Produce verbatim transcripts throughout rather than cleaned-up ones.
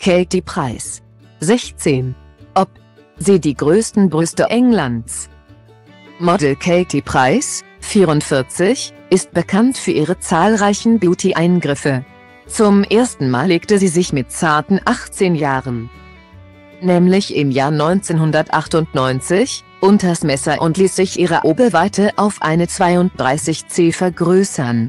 Katie Price, sechzehn. Ob sie die größten Brüste Englands. Model Katie Price, vierundvierzig, ist bekannt für ihre zahlreichen Beauty-Eingriffe. Zum ersten Mal legte sie sich mit zarten achtzehn Jahren, nämlich im Jahr neunzehnhundertachtundneunzig, unters Messer und ließ sich ihre Oberweite auf eine zweiunddreißig Zentimeter vergrößern.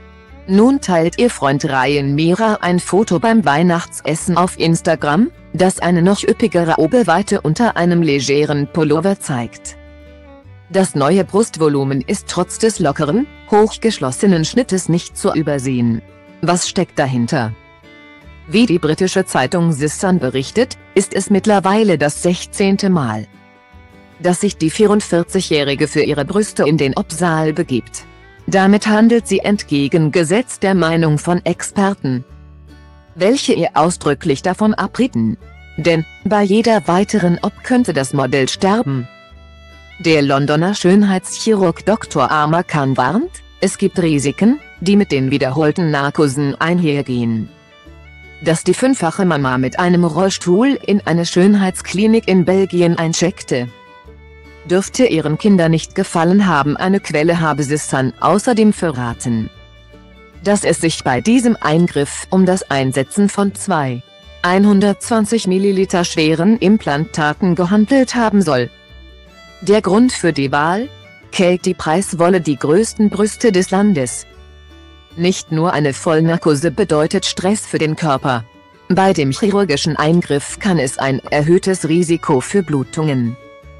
Nun teilt ihr Freund Ryan Mira ein Foto beim Weihnachtsessen auf Instagram, das eine noch üppigere Oberweite unter einem legeren Pullover zeigt. Das neue Brustvolumen ist trotz des lockeren, hochgeschlossenen Schnittes nicht zu übersehen. Was steckt dahinter? Wie die britische Zeitung The Sun berichtet, ist es mittlerweile das sechzehnte Mal, dass sich die vierundvierzigjährige für ihre Brüste in den Obstsaal begibt. Damit handelt sie entgegengesetzt der Meinung von Experten, welche ihr ausdrücklich davon abrieten. Denn, bei jeder weiteren Ob könnte das Modell sterben. Der Londoner Schönheitschirurg Doktor Amar Khan warnt, es gibt Risiken, die mit den wiederholten Narkosen einhergehen. Dass die fünffache Mama mit einem Rollstuhl in eine Schönheitsklinik in Belgien eincheckte, dürfte ihren Kindern nicht gefallen haben. Eine Quelle habe The Sun außerdem verraten, dass es sich bei diesem Eingriff um das Einsetzen von zwei hundertzwanzig Milliliter schweren Implantaten gehandelt haben soll. Der Grund für die Wahl? Katie Price wolle die größten Brüste des Landes. Nicht nur eine Vollnarkose bedeutet Stress für den Körper. Bei dem chirurgischen Eingriff kann es ein erhöhtes Risiko für Blutungen,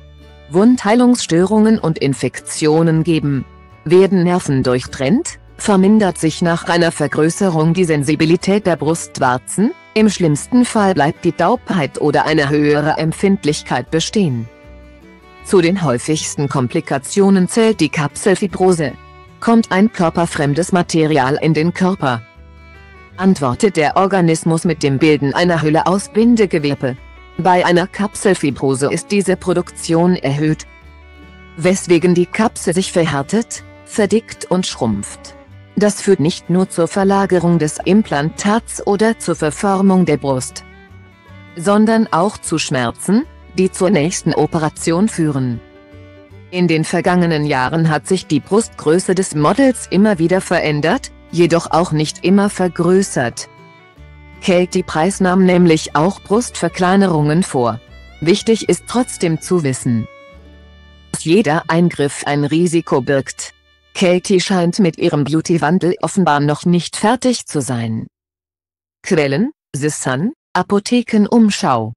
Wundheilungsstörungen und Infektionen geben. Werden Nerven durchtrennt, vermindert sich nach einer Vergrößerung die Sensibilität der Brustwarzen, im schlimmsten Fall bleibt die Taubheit oder eine höhere Empfindlichkeit bestehen. Zu den häufigsten Komplikationen zählt die Kapselfibrose. Kommt ein körperfremdes Material in den Körper, antwortet der Organismus mit dem Bilden einer Hülle aus Bindegewebe. Bei einer Kapselfibrose ist diese Produktion erhöht, weswegen die Kapsel sich verhärtet, verdickt und schrumpft. Das führt nicht nur zur Verlagerung des Implantats oder zur Verformung der Brust, sondern auch zu Schmerzen, die zur nächsten Operation führen. In den vergangenen Jahren hat sich die Brustgröße des Models immer wieder verändert, jedoch auch nicht immer vergrößert. Katie Price nahm nämlich auch Brustverkleinerungen vor. Wichtig ist trotzdem zu wissen, dass jeder Eingriff ein Risiko birgt. Katie scheint mit ihrem Beauty-Wandel offenbar noch nicht fertig zu sein. Quellen: The Sun, Apothekenumschau.